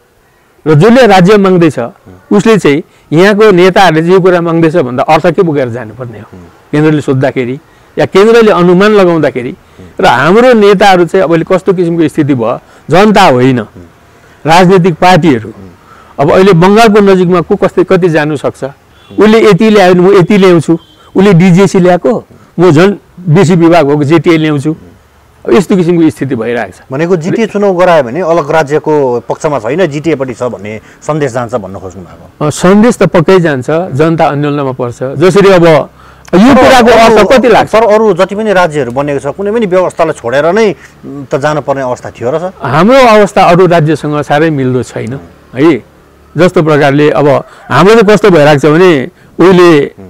र जसले राज्य माग्दैछ उसले चाहिँ यहाँको नेताहरूले चाहिँ यो कुरा माग्दैछ भन्दा अर्थ के बोकेर जानुपर्ने हो केन्द्रले सोद्धाखेरि या केन्द्रले अनुमान लगाउँदाखेरि। र हाम्रो नेताहरू चाहिँ अब कस्तो किसिमको स्थिति भयो, जनता होइन राजनीतिक पार्टीहरू। अब अहिले बङ्गालको नजिकमा को कस्तै कति जानु सक्छ, उसले यति ल्यायो भने म यति ल्याउँछु, उसले डिजिएसी ल्याएको म झन् बेसी विभाग भएको जिटिए ल्याउँछु, यस्तो किसिमको स्थिति भइरहेको छ। भनेको जिटिए चुनाव गरायो भने अलग राज्यको पक्षमा छैन, जिटिएपट्टि छ भन्ने सन्देश जान्छ भन्न खोज्नु भएको? सन्देश त पक्कै जान्छ, जनता अन्यलमा पर्छ। जसरी अब यो कुराको अर्थ कति लाग्छ? सर अरू जति पनि राज्यहरू बनेको छ कुनै पनि व्यवस्थालाई छोडेर नै त जानुपर्ने अवस्था थियो र सर? हाम्रो अवस्था अरू राज्यसँग साह्रै मिल्दो छैन है। जस्तो प्रकारले अब हाम्रो चाहिँ कस्तो भइरहेको छ भने उहिले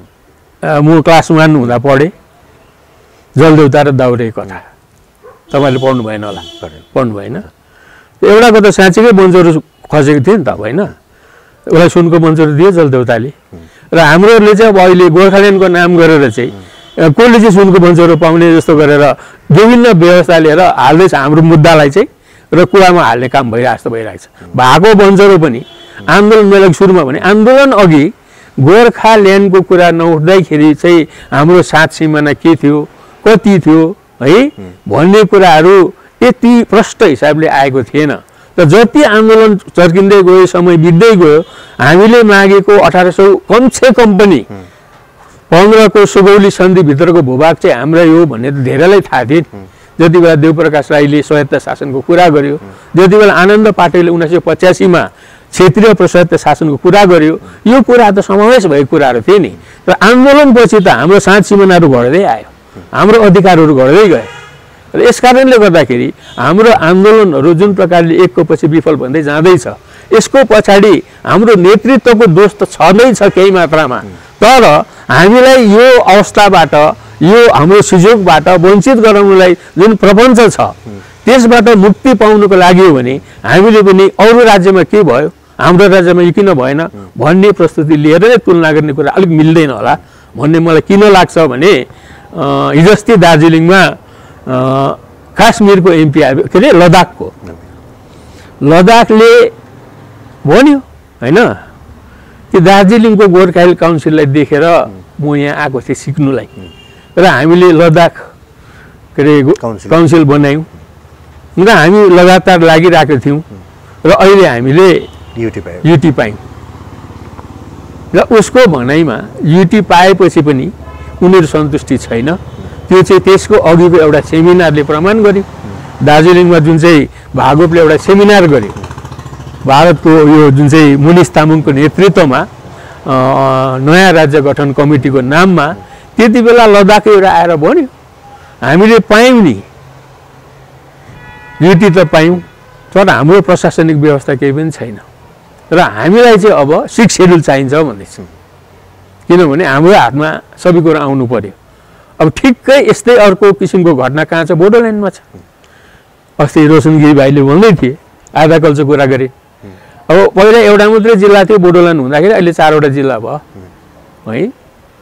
म क्लास वान हुँदा पढेँ जलदेउता र दाउरे कथा, तपाईँले पढ्नु भएन होला? पढ्नु भएन? एउटाको त साँच्चीकै बन्चरो खसेको थियो नि त, होइन? उसलाई सुनको बन्चरो दियो जलदेउताले, र हाम्रोले चाहिँ अब अहिले गोर्खाल्यान्डको नाम गरेर चाहिँ कसले चाहिँ सुनको बन्चरो पाउने जस्तो गरेर विभिन्न व्यवस्था लिएर हाल्दैछ हाम्रो मुद्दालाई चाहिँ, र कुवामा हाल्ने काम भइरहेको जस्तो भइरहेको छ। भएको बन्चरो पनि आन्दोलन बेला सुरुमा भने आन्दोलन अघि गोर्खाल्यान्डको कुरा नउठ्दाखेरि चाहिँ हाम्रो सात सिमाना के थियो, कति थियो है भन्ने कुराहरू यति प्रष्ट हिसाबले आएको थिएन। र जति आन्दोलन चर्किँदै गयो, समय बित्दै गयो, हामीले मागेको अठार सौ कमसे कम पनि पन्ध्रको सुगौली सन्धिभित्रको भूभाग चाहिँ हाम्रै हो भन्ने त धेरैलाई थाहा थियो। जति बेला देवप्रकाश राईले स्वायत्त शासनको कुरा गर्यो, जति बेला आनन्द पाठकले उन्नाइस सय पचासीमा क्षेत्रीय स्वायत्त शासनको कुरा गर्यो, यो कुरा त समावेश भएको कुराहरू थिए नि। र आन्दोलनपछि त हाम्रो सात सिमानाहरू घट्दै आयो, हाम्रो अधिकारहरू घट्दै गए। र यस कारणले गर्दाखेरि हाम्रो आन्दोलनहरू जुन प्रकारले एकको पछि विफल भन्दै जाँदैछ, यसको पछाडि हाम्रो नेतृत्वको दोष त छँदैछ केही मात्रामा। तर हामीलाई यो अवस्थाबाट, यो हाम्रो सुजोगबाट वञ्चित गराउनलाई जुन प्रपञ्च छ त्यसबाट मुक्ति पाउनुको लागि हो भने हामीले पनि अरू राज्यमा के भयो, हाम्रो राज्यमा यो किन भएन भन्ने प्रस्तुति लिएर नै तुलना गर्ने कुरा अलिक मिल्दैन होला भन्ने मलाई किन लाग्छ भने हिजोअस्ति दार्जिलिङमा काश्मीरको एमपी आयो, के अरे लद्दाखको, लद्दाखले भन्यो होइन कि दार्जिलिङको गोर्खा हिल काउन्सिललाई देखेर म यहाँ आएको थिएँ सिक्नुलाई, र हामीले लद्दाख के अरे काउन्सिल बनायौँ, र हामी लगातार लागिरहेको थियौँ, र अहिले हामीले युटी पायौँ युटी पायौँ। र उसको भनाइमा युटी पाएपछि पनि उनीहरू सन्तुष्टि छैन। त्यो चाहिँ त्यसको अघिको एउटा सेमिनारले प्रमाण गर्यो। दार्जिलिङमा जुन चाहिँ भागवतले एउटा सेमिनार गर्यो भारतको यो जुन चाहिँ मुनिस तामाङको नेतृत्वमा नयाँ राज्य गठन कमिटीको नाममा, त्यति बेला लद्दाख एउटा आएर भन्यो हामीले पायौँ नि, युटी त पायौँ, तर हाम्रो प्रशासनिक व्यवस्था केही पनि छैन, र हामीलाई चाहिँ अब सिक्स सेड्युल चाहिन्छ भन्दैछ। किनभने हाम्रो हातमा सबै कुरो आउनु पर्यो। अब ठिक्कै यस्तै अर्को किसिमको घटना कहाँ छ, बोडोल्यान्डमा छ। अस्ति रोशनगिरी भाइले भन्दै थिए, आधा कल्चो कुरा गरे। अब पहिला एउटा मात्रै जिल्ला थियो बोडोल्यान्ड हुँदाखेरि, अहिले चारवटा जिल्ला भयो है। त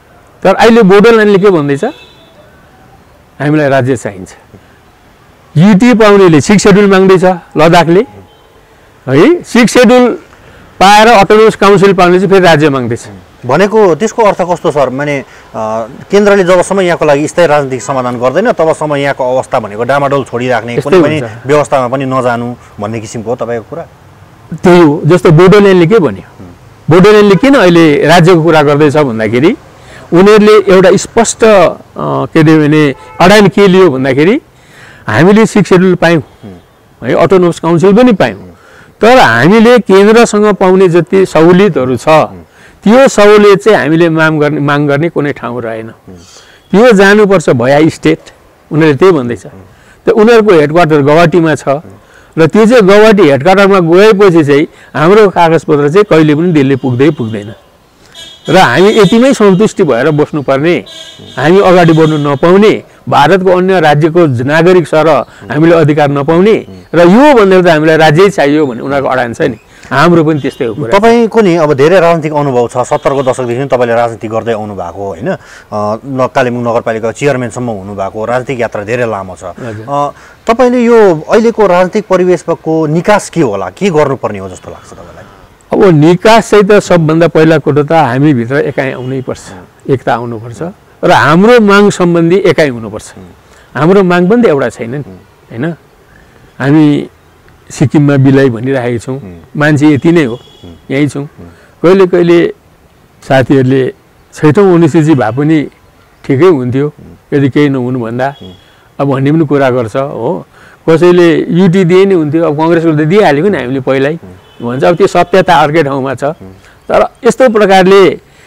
तर अहिले बोडोल्यान्डले के भन्दैछ, हामीलाई राज्य चाहिन्छ। युटी पाउनेले सिक्स सेड्युल माग्दैछ लद्दाखले है, सिक्स सेड्युल पाएर अटोनोमस काउन्सिल पाउने चाहिँ फेरि राज्य माग्दैछ। भनेको त्यसको अर्थ कस्तो सर, माने केन्द्रले जबसम्म यहाँको लागि स्थायी राजनीतिक समाधान गर्दैन तबसम्म यहाँको अवस्था भनेको डामाडोल छोडिराख्ने, कुनै पनि व्यवस्थामा पनि नजानु भन्ने किसिमको हो तपाईँको कुरा? त्यही हो। जस्तो बोडोल्यान्डले के भन्यो, बोडोल्यान्डले किन अहिले राज्यको कुरा गर्दैछ भन्दाखेरि उनीहरूले एउटा स्पष्ट के अरे भने अडान के लियो भन्दाखेरि हामीले सिक्स सेड्युल पायौँ है, अटोनोमस काउन्सिल पनि पायौँ, तर हामीले केन्द्रसँग पाउने जति सहुलियतहरू छ त्यो सहुलियत चाहिँ हामीले माग गर्ने माग गर्ने कुनै ठाउँ रहेन। त्यो जानुपर्छ भया स्टेट, उनीहरूले त्यही भन्दैछ। त उनीहरूको हेडक्वार्टर गौहाटीमा छ र त्यो चाहिँ गौहाटी हेडक्वार्टरमा गएपछि चाहिँ हाम्रो कागजपत्र चाहिँ कहिले पनि दिल्ली पुग्दै पुग्दैन र हामी यतिमै सन्तुष्टि भएर बस्नुपर्ने, हामी अगाडि बढ्नु नपाउने, भारतको अन्य राज्यको नागरिक छ र हामीले अधिकार नपाउने र यो भनेर त हामीलाई राज्यै चाहियो भन्ने उनीहरूको अडान छ नि। हाम्रो पनि त्यस्तै हो। तपाईँको नि अब धेरै राजनीतिक अनुभव छ, सत्तरको दशकदेखि तपाईँले राजनीति गर्दै आउनु भएको होइन, कालेबुङ नगरपालिकाको चेयरम्यानसम्म हुनुभएको, राजनीतिक यात्रा धेरै लामो छ। तपाईँले यो अहिलेको राजनीतिक परिवेशको निकास के होला, के गर्नुपर्ने हो जस्तो लाग्छ तपाईँलाई? अब निकास चाहिँ त सबभन्दा पहिला कुरो त हामीभित्र एकाइ आउनै पर्छ, एकता आउनुपर्छ र हाम्रो माग सम्बन्धी एकाइ हुनुपर्छ। हाम्रो माग पनि त एउटा छैन नि होइन, हामी सिक्किममा बिलाइ भनिरहेका छौँ, मान्छे यति नै हो, यहीँ छौँ। कहिले कहिले साथीहरूले छैटौँ अनुसूची भए पनि ठिकै हुन्थ्यो यदि केही नहुनु भन्दा अब भन्ने पनि कुरा गर्छ हो। कसैले युटी दिए नि हुन्थ्यो, अब कङ्ग्रेसले त दिइहालेको नि हामीले पहिल्यै भन्छ। अब त्यो सत्यता अर्कै ठाउँमा छ। तर यस्तो प्रकारले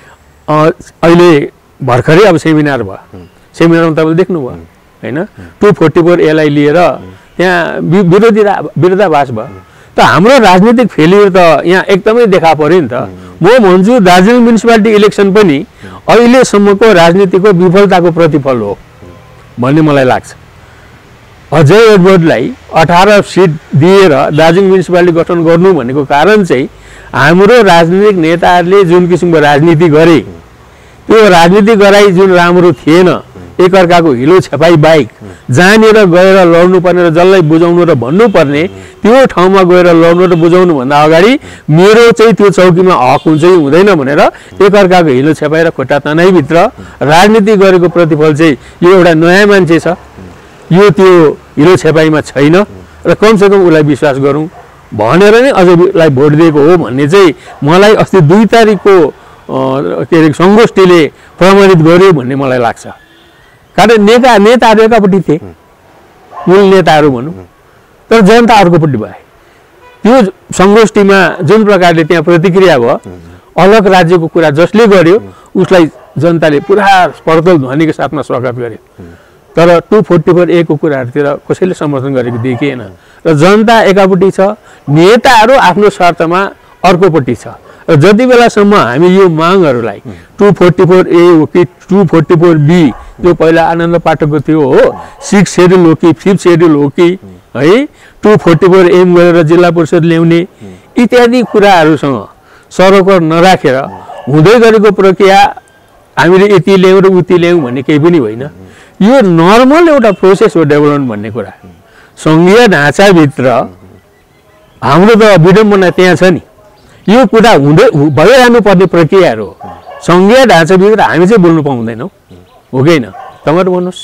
अहिले भर्खरै अब सेमिनार भयो, सेमिनारमा तपाईँले देख्नुभयो होइन, टु फोर्टी फोर एलाई लिएर त्यहाँ विरोधी विरोधाभास भयो। त हाम्रो राजनीतिक फेलियर त यहाँ एकदमै देखा पऱ्यो नि त। म भन्छु दार्जिलिङ म्युनिसिपालिटी इलेक्सन पनि अहिलेसम्मको राजनीतिको विफलताको प्रतिफल हो भन्ने मलाई लाग्छ। अजय एडवर्डलाई अठार सिट दिएर दार्जिलिङ म्युनिसिपालिटी गठन गर्नु भनेको कारण चाहिँ हाम्रो राजनीतिक नेताहरूले जुन किसिमको राजनीति गरे त्यो राजनीति गराइ जुन राम्रो थिएन, एकअर्काको हिलो छेपाई बाइक जहाँनिर गएर लड्नुपर्ने र जसलाई बुझाउनु र भन्नुपर्ने त्यो ठाउँमा गएर लड्नु र बुझाउनुभन्दा अगाडि मेरो चाहिँ त्यो चौकीमा हक हुन्छ कि हुँदैन भनेर एकअर्काको हिलो छेपाएर खुट्टा तनाइभित्र राजनीति गरेको प्रतिफल चाहिँ यो एउटा नयाँ मान्छे छ, यो त्यो हिलो छेपाइमा छैन र कमसेकम उसलाई विश्वास गरौँ भनेर नै अझैलाई भोट दिएको हो भन्ने चाहिँ मलाई अस्ति दुई तारिकको के अरे सङ्गोष्ठीले प्रमाणित गर्यो भन्ने मलाई लाग्छ। कारण नेता नेताहरू एकापट्टि थिए, मूल नेताहरू भनौँ, तर जनता अर्कोपट्टि भए। त्यो सङ्गोष्ठीमा जुन प्रकारले त्यहाँ प्रतिक्रिया भयो, अलग राज्यको कुरा जसले गर्यो उसलाई जनताले पुरा स्पर्धल ध्वनिको साथमा स्वागत गर्यो। तर टु फोर्टी फोर ए को कुराहरूतिर कसैले समर्थन गरेको देखिएन र जनता एकापट्टि छ, नेताहरू आफ्नो स्वार्थमा अर्कोपट्टि छ। र जति बेलासम्म हामी यो मागहरूलाई टु फोर्टी फोर ए हो कि टु फोर्टी फोर बी जो पहिला आनन्द पाठकको थियो हो, सिक्स सेड्युल हो कि फिफ्थ सेड्युल हो कि है, टु फोर्टी फोर एम गरेर जिल्ला परिषद ल्याउने इत्यादि कुराहरूसँग सरोकार नराखेर हुँदै गरेको प्रक्रिया हामीले यति ल्यायौँ र उति ल्यायौँ भन्ने केही पनि होइन। यो नर्मल एउटा प्रोसेस हो डेभलपमेन्ट भन्ने कुरा। सङ्घीय ढाँचाभित्र हाम्रो त विडम्बना त्यहाँ छ नि, यो कुरा हुँदै भइरहनु पर्ने प्रक्रियाहरू हो। सङ्घीय ढाँचाभित्र हामी चाहिँ बोल्नु पाउँदैनौँ हो कि होइन? तपाईँहरू भन्नुहोस्,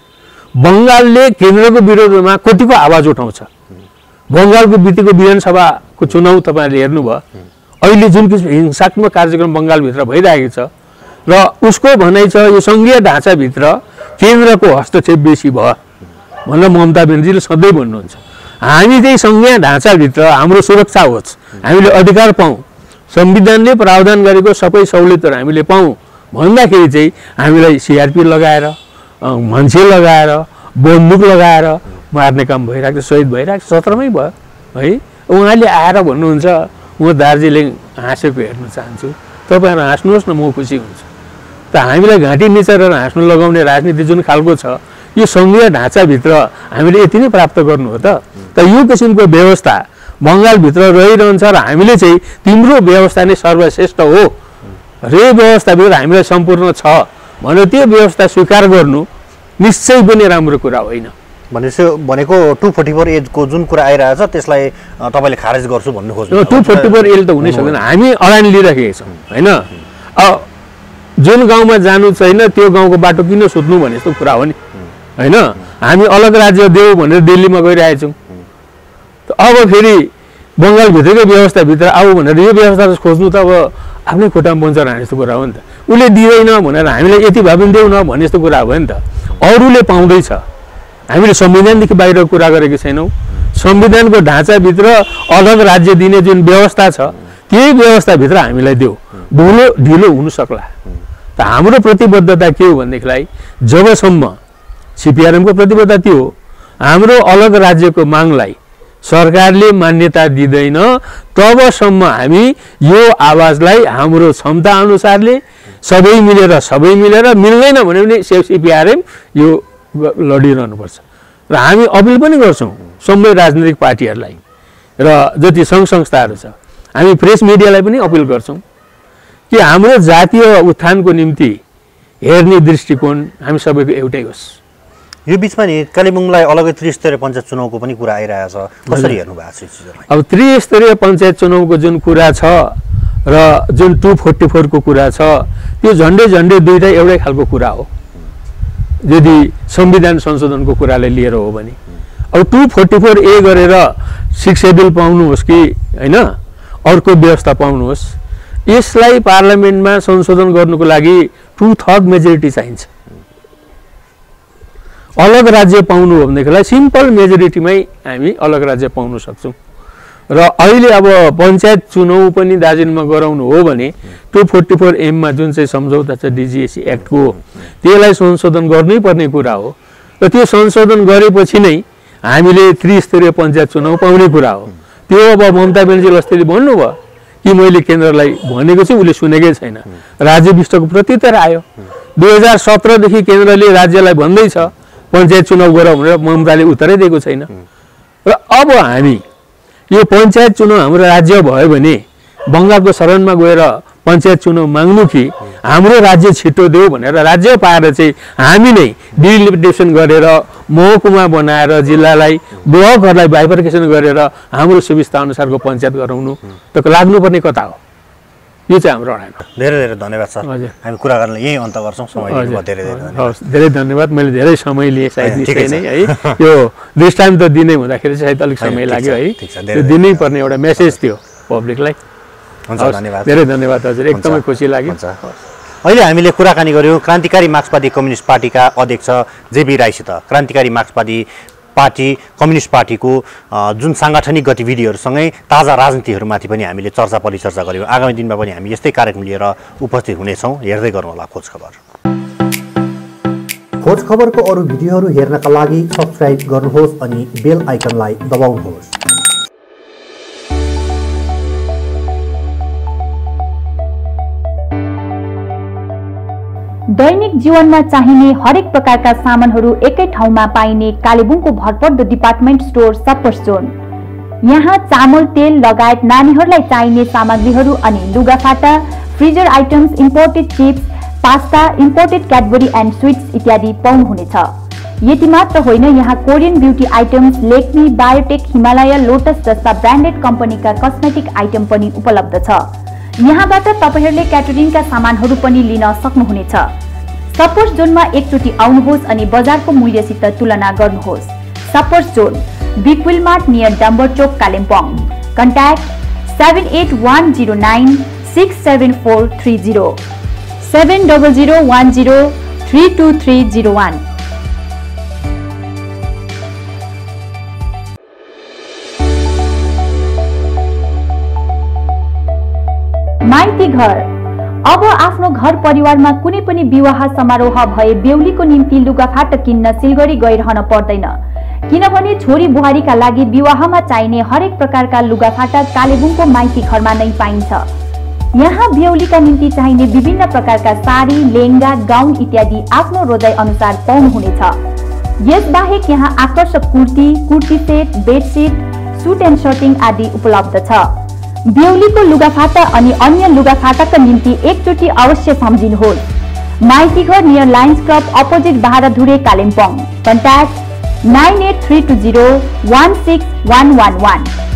बङ्गालले केन्द्रको विरोधमा कतिको आवाज उठाउँछ? बङ्गालको बितेको विधानसभाको चुनाव तपाईँहरूले हेर्नुभयो, अहिले जुन किसिम हिंसात्मक कार्यक्रम बङ्गालभित्र भइरहेको छ र उसको भनाइ छ यो सङ्घीय ढाँचाभित्र केन्द्रको हस्तक्षेप बेसी भयो भनेर ममता ब्यानर्जीले सधैँ भन्नुहुन्छ। हामी चाहिँ सङ्घीय ढाँचाभित्र हाम्रो सुरक्षा होस्, हामीले अधिकार पाऊँ, संविधानले प्रावधान गरेको सबै सहुलियतहरू हामीले पाऊँ भन्दाखेरि चाहिँ हामीलाई सिआरपी लगाएर मान्छे लगाएर बन्दुक लगाएर मार्ने काम भइरहेको छ, शहीद भइरहेको छ, सत्रमै भयो है। उहाँले आएर भन्नुहुन्छ म दार्जिलिङ हाँसेको हेर्न चाहन्छु, तपाईँहरू हाँस्नुहोस् न म खुसी हुन्छु। त हामीलाई घाँटी निचेर हाँस्नु लगाउने राजनीति जुन खालको छ यो सङ्घीय ढाँचाभित्र हामीले यति नै प्राप्त गर्नु हो त। त यो किसिमको व्यवस्था बङ्गालभित्र रहिरहन्छ र हामीले चाहिँ तिम्रो व्यवस्था नै सर्वश्रेष्ठ हो रे व्यवस्थाभित्र हामीलाई सम्पूर्ण छ भनेर त्यो व्यवस्था स्वीकार गर्नु निश्चय पनि राम्रो कुरा होइन। भनेपछि भनेको टु फोर्टी फोर एजको जुन कुरा आइरहेछ त्यसलाई तपाईँले खारेज गर्छु भन्नु खोज्नु। टु फोर्टी फोर एल त हुनै सक्दैन, हामी अडान लिइराखेका छौँ होइन। जुन गाउँमा जानु छैन त्यो गाउँको बाटो किन सोध्नु भने जस्तो कुरा हो नि होइन। हामी अलग राज्य देऊ भनेर दिल्लीमा गइरहेछौँ, अब फेरि बङ्गालभित्रकै व्यवस्थाभित्र आऊ भनेर यो व्यवस्था खोज्नु त अब आफ्नै खुट्टामा बन्छ हाने जस्तो कुरा हो नि त। उसले दिँदैन भनेर हामीलाई यति भए पनि देऊ न भन्ने जस्तो कुरा भयो नि त। अरूले पाउँदैछ, हामीले संविधानदेखि बाहिर कुरा गरेको छैनौँ। संविधानको ढाँचाभित्र अलग राज्य दिने जुन व्यवस्था छ त्यही व्यवस्थाभित्र हामीलाई देऊ, ढिलो ढिलो हुन सक्ला। त हाम्रो प्रतिबद्धता के हो भनेदेखिलाई जबसम्म सिपिआरएमको प्रतिबद्धता त्यो हो, हाम्रो अलग राज्यको मागलाई सरकारले मान्यता दिँदैन तबसम्म हामी यो आवाजलाई हाम्रो क्षमता अनुसारले सबै मिलेर सबै मिलेर मिल्दैन भने पनि सिपिआरएम यो लडिरहनुपर्छ। र हामी अपिल पनि गर्छौँ सबै राजनीतिक पार्टीहरूलाई र जति सङ्घ संस्थाहरू छ, हामी प्रेस मिडियालाई पनि अपिल गर्छौँ कि हाम्रो जातीय उत्थानको निम्ति हेर्ने दृष्टिकोण हामी सबैको एउटै होस्। यो बिचमा नि कालेबुङलाई अलग्गै त्रिस्तरीय पञ्चायत चुनावको पनि कुरा आइरहेछ, कसरी हेर्नु भएको छ यो चिजलाई? अब त्रिस्तरीय पञ्चायत चुनावको जुन कुरा छ र जुन टु फोर्टी फोरको कुरा छ त्यो झन्डै झन्डै दुईवटा एउटै खालको कुरा हो यदि संविधान संशोधनको कुरालाई लिएर हो भने। अब टु फोर्टी फोर ए गरेर सिक्स सेड्युल पाउनुहोस् कि होइन अर्को व्यवस्था पाउनुहोस्, यसलाई पार्लियामेन्टमा संशोधन गर्नुको लागि टु थर्ड मेजोरिटी चाहिन्छ। अलग राज्य पाउनु हो भनेदेखिलाई सिम्पल मेजोरिटीमै हामी अलग राज्य पाउन सक्छौँ। र अहिले अब पञ्चायत चुनाव पनि दार्जिलिङमा गराउनु हो भने टु फोर्टी फोर एममा जुन चाहिँ सम्झौता छ डिजिएसी एक्टको त्यसलाई संशोधन गर्नै पर्ने कुरा हो। र त्यो संशोधन गरेपछि नै हामीले त्रिस्तरीय पञ्चायत चुनाव पाउने कुरा हो। त्यो अब ममता ब्यानर्जीले अस्तिले भन्नुभयो कि मैले केन्द्रलाई भनेको छु, उसले सुनेकै छैन। राज्य विष्टको प्रत्युत्तर आयो दुई हजार सत्रदेखि केन्द्रले राज्यलाई भन्दैछ पञ्चायत चुनाव गरौँ भनेर, ममताले उत्तरै दिएको छैन। र अब हामी यो पञ्चायत चुनाव हाम्रो राज्य भयो भने बङ्गालको शरणमा गएर पञ्चायत चुनाव माग्नु कि हाम्रो राज्य छिटो देऊ भनेर राज्य पाएर चाहिँ हामी नै डिलिमिटेसन गरेर महकुमा बनाएर जिल्लालाई ब्लकहरूलाई बाइफर्केसन गरेर हाम्रो सुविस्ता अनुसारको पञ्चायत गराउनु त लाग्नुपर्ने कता हो? यो चाहिँ हाम्रो अडान हो। धेरै धेरै धन्यवाद सर, हामी कुरा गर्न यही अन्त गर्छौँ। समय दिनुभयो, धेरै धेरै धन्यवाद। धेरै धन्यवाद। मैले धेरै समय लिएँ सायद निश्चय नै है, यो दृष्टान्त दिने हुँदाखेरि सायद अलिक समय लाग्यो है, त्यो दिनै पर्ने एउटा मेसेज थियो पब्लिकलाई। हुन्छ, धन्यवाद। धेरै धन्यवाद हजुर, एकदमै खुसी लाग्यो। अहिले हामीले कुराकानी गऱ्यौँ क्रान्तिकारी मार्क्सवादी कम्युनिस्ट पार्टीका अध्यक्ष जेबी राईसित। क्रान्तिकारी मार्क्सवादी पार्टी कम्युनिस्ट पार्टीको जुन साङ्गठनिक गतिविधिहरूसँगै ताजा राजनीतिहरूमाथि पनि हामीले चर्चा परिचर्चा गऱ्यौँ। आगामी दिनमा पनि हामी यस्तै कार्यक्रम लिएर उपस्थित हुनेछौँ। हेर्दै गर्नुहोला खोज खबर। खोज खबरको अरू भिडियोहरू हेर्नका लागि सब्स्क्राइब गर्नुहोस् अनि बेल आइकनलाई दबाउनुहोस्। दैनिक जीवनमा चाहिने हरेक प्रकारका सामानहरू एकै ठाउँमा पाइने कालेबुङको भरपर्दो डिपार्टमेन्ट स्टोर सप्पर्स जोन। यहाँ चामल तेल लगायत नानीहरूलाई चाहिने सामग्रीहरू अनि लुगाफाटा, freezer items, imported chips, pasta, imported Cadbury and sweets इत्यादि पाउनुहुनेछ। यति मात्र होइन, यहाँ Korean beauty items, Lakme, Biotique, Himalaya, Lotus जस्ता ब्रान्डेड कम्पनीका कस्मेटिक आइटम पनि उपलब्ध छ। यहाँबाट तपाईहरूले क्याटरिङका सामानहरू पनि लिन सक्नुहुनेछ। सप्पर्स जोनमा एकचोटि आउनुहोस् अनि बजारको मूल्यसित तुलना गर्नुहोस्। Suppers Zone, Big Will Mart near Dambar Chowk, Kalimpong. Contact seven eight one zero nine six seven four three zero, seven double zero one zero three two three zero one. Maiti Ghar. अब आफ्नो घर परिवारमा कुनै पनि विवाह समारोह भए बेहुलीको निम्ति लुगाफाटा किन्न सिलगढी गइरहन पर्दैन, किनभने छोरी बुहारीका लागि विवाहमा चाहिने हरेक प्रकारका लुगाफाटा कालेबुङको माइती घरमा नै पाइन्छ। यहाँ बेहुलीका निम्ति चाहिने विभिन्न प्रकारका साडी, लेहंगा, गाउन इत्यादि आफ्नो रोजाइ अनुसार पाउनुहुनेछ। यसबाहेक यहाँ आकर्षक kurti, kurti set, bedsheet, suit and shirting आदि उपलब्ध छ। बेहुलीको लुगाफाटा अनि अन्य लुगाफाटाका निम्ति एकचोटि अवश्य सम्झिनुहोस्। Maitighar near Lions club opposite Barhadhure Kalimpong contact nine eight three two zero one six one one वन।